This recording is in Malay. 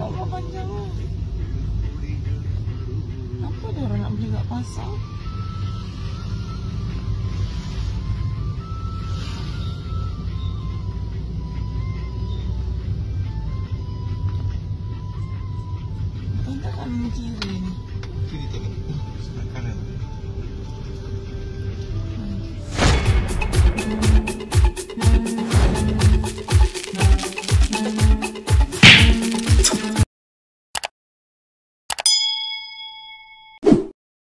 Allah panjang lah. Apa dia orang nak beli kat pasar? Entah kan kiri ni. Kiri tangan.